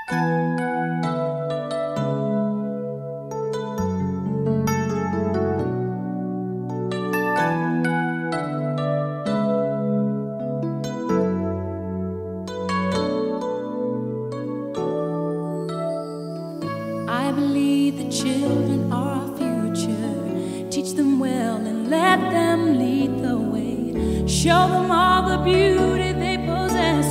I believe the children are our future. Teach them well and let them lead the way. Show them all the beauty they possess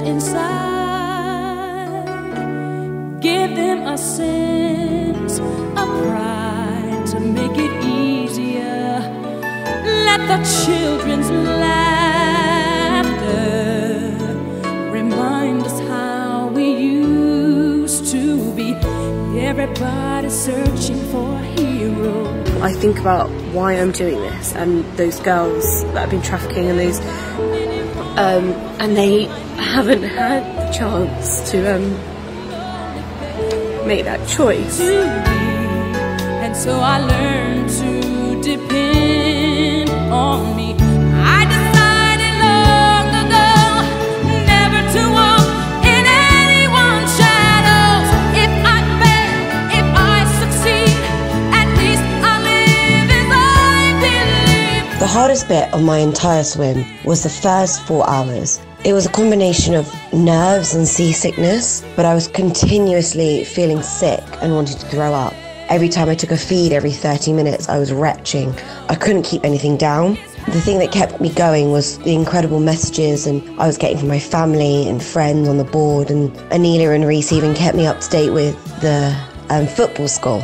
inside. Give them a sense of pride to make it easier. Let the children's laughter remind us how we used to be. Everybody's searching for a hero. I think about why I'm doing this and those girls that have been trafficking and those and they haven't had the chance to make that choice. And so I learned to depend on me. I decided long ago never to walk in anyone's shadows. If I fail, if I succeed, at least I'll live as I believe. The hardest bit of my entire swim was the first 4 hours. It was a combination of nerves and seasickness, but I was continuously feeling sick and wanting to throw up. Every time I took a feed every 30 minutes, I was retching. I couldn't keep anything down. The thing that kept me going was the incredible messages and I was getting from my family and friends on the board, and Anelia and Reese even kept me up to date with the football score.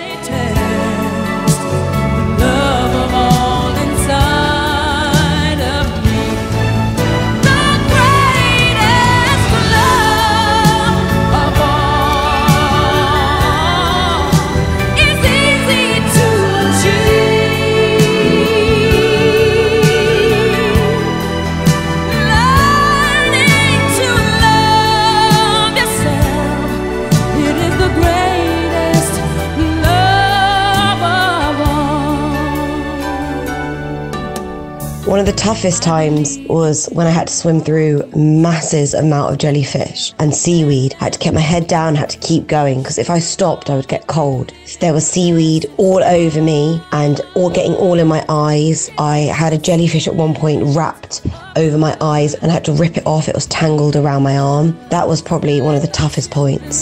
One of the toughest times was when I had to swim through massive amount of jellyfish and seaweed. I had to keep my head down, had to keep going, because if I stopped, I would get cold. There was seaweed all over me and getting all in my eyes. I had a jellyfish at one point wrapped over my eyes and I had to rip it off. It was tangled around my arm. That was probably one of the toughest points.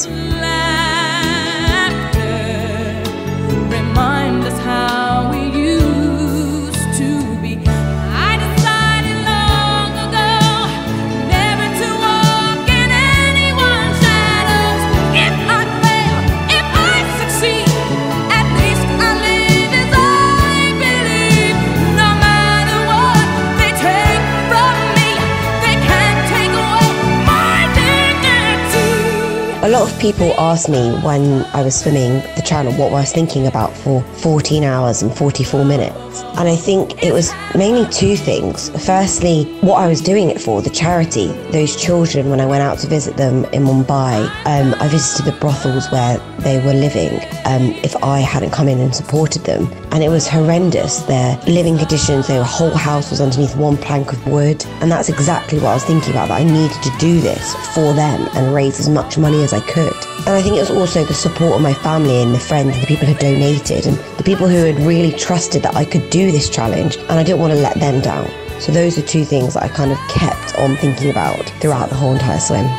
Remind us how we used to be. I decided long ago never to walk in anyone's shadows. If I fail, if I succeed, at least I live as I believe. No matter what they take from me, they can't take away my dignity. A lot of people asked me when I was swimming the channel what I was thinking about for 14 hours and 44 minutes. And I think it was mainly two things. Firstly, what I was doing it for, the charity. Those children, when I went out to visit them in Mumbai, I visited the brothels where they were living if I hadn't come in and supported them. And it was horrendous. Their living conditions, their whole house was underneath one plank of wood. And that's exactly what I was thinking about, that I needed to do this for them and raise as much money as I could. And I think it was also the support of my family and the friends and the people who donated and the people who had really trusted that I could do this challenge, and I didn't want to let them down. So those are two things that I kind of kept on thinking about throughout the whole entire swim.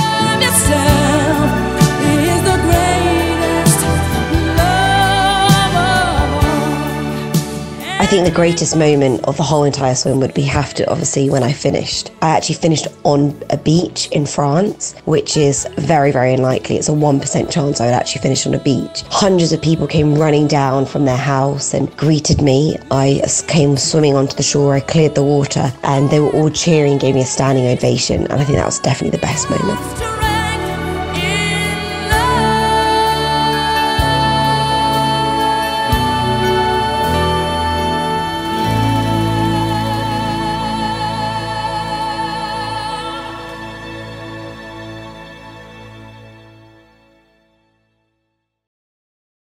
I think the greatest moment of the whole entire swim would have to obviously when I finished. I actually finished on a beach in France, which is very, very unlikely. It's a 1% chance I would actually finish on a beach. Hundreds of people came running down from their house and greeted me. I came swimming onto the shore, I cleared the water, and they were all cheering, gave me a standing ovation, and I think that was definitely the best moment.